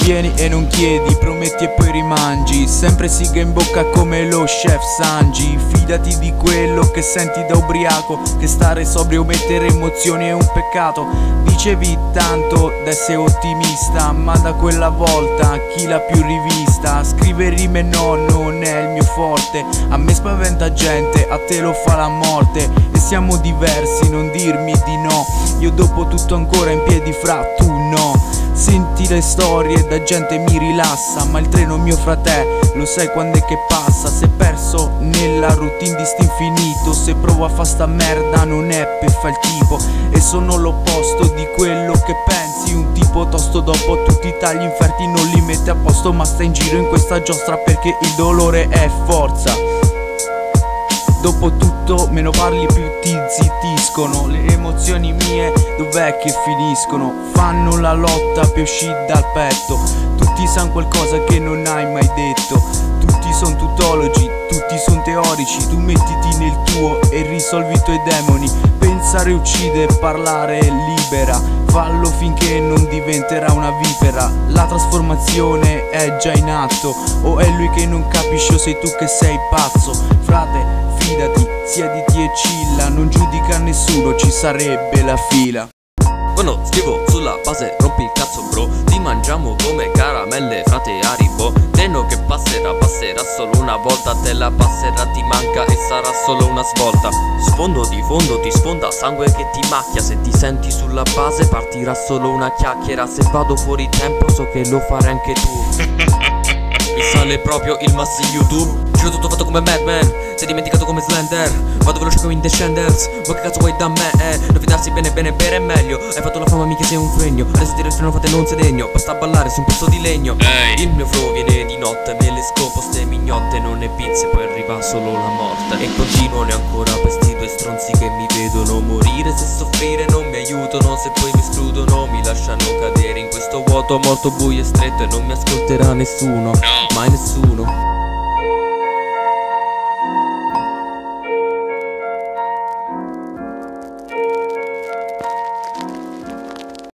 Vieni e non chiedi, prometti e poi rimangi, sempre siga in bocca come lo chef Sanji. Fidati di quello che senti da ubriaco, che stare sobrio o mettere emozioni è un peccato. Dicevi tanto d'essere ottimista, ma da quella volta chi l'ha più rivista? Scrivere rime no, non è il mio forte. A me spaventa gente, a te lo fa la morte. E siamo diversi, non dirmi di no. Io dopo tutto ancora in piedi, fra tu no. Senti le storie da gente mi rilassa, ma il treno mio frate, lo sai quando è che passa? Se perso nella routine di st'infinito, se provo a fa sta merda non è per fa il tipo. E sono l'opposto di quello che pensi, un tipo tosto dopo tutti i tagli inferti non li mette a posto, ma sta in giro in questa giostra perché il dolore è forza. Dopo tutto meno parli più ti zittiscono, le emozioni mie dov'è che finiscono? Fanno la lotta per uscire dal petto, tutti sanno qualcosa che non hai mai detto. Tutti son tutologi, tutti son teorici, tu mettiti nel tuo e risolvi i tuoi demoni. Pensare uccide, parlare libera, fallo finché non diventerà una vipera. La trasformazione è già in atto, o è lui che non capisce o sei tu che sei pazzo. Frate, fidati, siediti e chilla, non giudica nessuno, ci sarebbe la fila. Quando scrivo sulla base rompi il cazzo bro, ti mangiamo come caramelle frate Haribo. Treno che passerà solo una volta, te la passerà ti manca e sarà solo una svolta. Sfondo di fondo ti sfonda sangue che ti macchia, se ti senti sulla base partirà solo una chiacchiera. Se vado fuori tempo so che lo farai anche tu. Mi sale proprio il massi YouTube, giro tutto fatto come Madman, sei dimenticato come Slender, vado veloce come in Descendants, ma che cazzo vuoi da me, non fidarsi bene bene bere è meglio, hai fatto la fama mica sei un fregno, adesso tiro il freno fate non sei degno, basta ballare su un pezzo di legno. Il mio flow viene di notte, me le scopo ste mignotte, non ne pizze poi arriva solo la morte. E continuano ancora questi due stronzi che mi vedono morire, se soffrire non mi aiutano, se poi mi escludono mi lasciano cadere in questo vuoto morto buio e stretto e non mi ascolterà nessuno, mai nessuno.